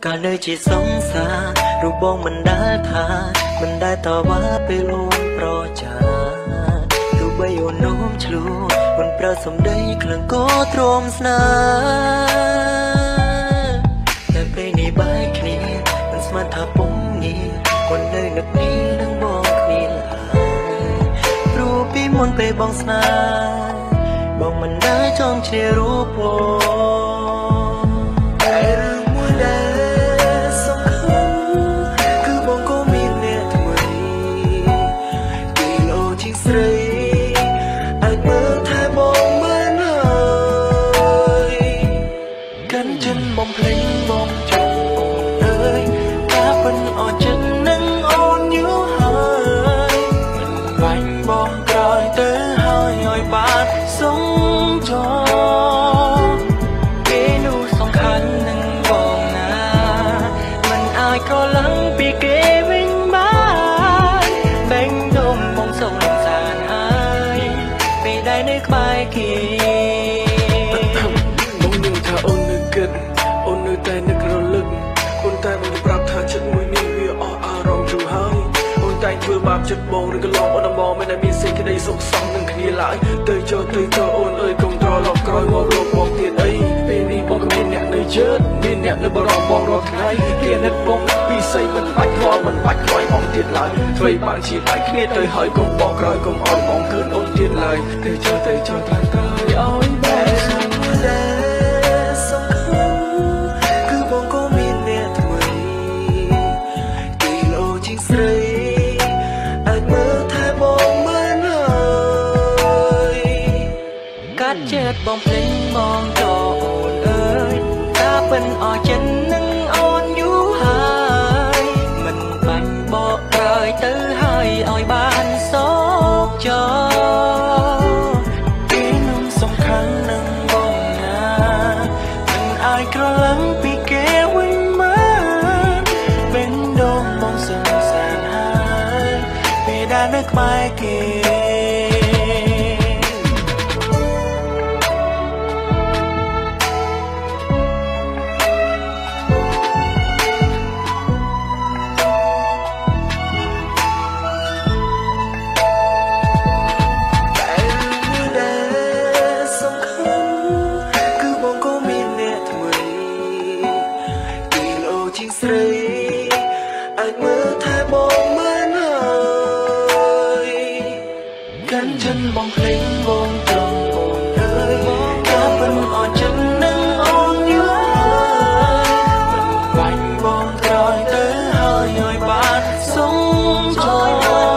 កាលនៅជាសង្សាររូបបងមិនដែលថាមិនដែលតវ៉ាពេលអូនប្រចាទោះបីអូននោមឆ្លួអូនប្រើសម្ដីក្លងក៏ទ្រាំស្នេហ៍តែពេលនេះបែកគ្នាមិនស្មានថាពុំងារអូននៅនឹកនេះនឹងបងគ្នាហើយព្រោះពីមុនពេលបងស្នេហ៍បងមិនដែលចង់ឈ្នះរូបបងតែរឿងមួយដែលសំខាន់គឺបងក៏មានអ្នកថ្មីពីលោជាស្រីអាចមើលថែបងមិនហើយកាន់ចិនបំភ្លេចបងចង់អូនអើយការពិនអត់ចិត្តនឹងអូនយូរហើយមិនបាញ់បងក្រោយទៅហើយឲ្យបានសុំចោគេនោះសំខាន់នឹងបងណាមិនអាចក្រឡឹងពីគេវិញបានបែងដុំបងសុំសានហើយពេលដែលនៅក្បែរគេបងនឹងថាអូននៅគិតអូននៅតែនឹករលឹកអូនតែបងប្រាប់ថាចិត្តមួយនេះវាអស់អារម្មណ៍យូរហើយអូនតែធ្វើបាបចិត្តបងឬក៏ឡងអូនមកមិនដែលមានសេចក្តីសុខសន្តិនឹងគ្នាឡើយទៅចោអូនអើយកុំត្រឡប់ក្រោយមករកបងទៀតអីពេលនេះបងក៏មានអ្នកនៅជើតមានអ្នកនៅបរំបងរាល់ថ្ងៃគេនឹកបងពីស្អីមិនបាច់ខ្វល់មិនបាច់ខ្វាយបងទៀតឡើយធ្វើបានជាបែកគ្នាទៅហើយកុំបោកក្រោយកុំអោយបងคืนអូនទៀតឡើយទៅចោតាំងតើឲ្យបែសំខាន់គឺបងក៏មានអ្នកថ្មីទីលោជាស្រីអាចមើលថែបងមិនហើយកាត់ចិត្តបងភ្លេចបងចោអូនអើយការពិនអស់ចិត្តនឹងអូនយូរហើយមិនបាញ់បកក្រោយទៅហើយឲ្យបានសោកចោគេនឹងសំខាន់នឹងបងណាមិនអាចក្រឡឹងពីគេវិញមកវិញដងបងសងសានហើយពេលដែលនៅក្បែរគេស្រីអាចមើលថែបងមិនហើយកាន់ចិនបងភ្លេចបងត្រង់អូនអើយការពិនអត់ចិត្តនឹងអូនយូរហើយមិនបាញ់បងក្រោយទៅហើយឲ្យបានសុំចោ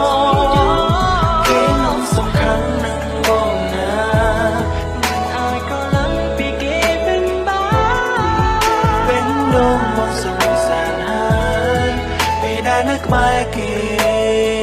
គេនឹងសំខាន់នឹងបងណាមិនអាចក៏ឡើងពីគេវិញបានវិញដងមកសុំនៅក្បែរគេ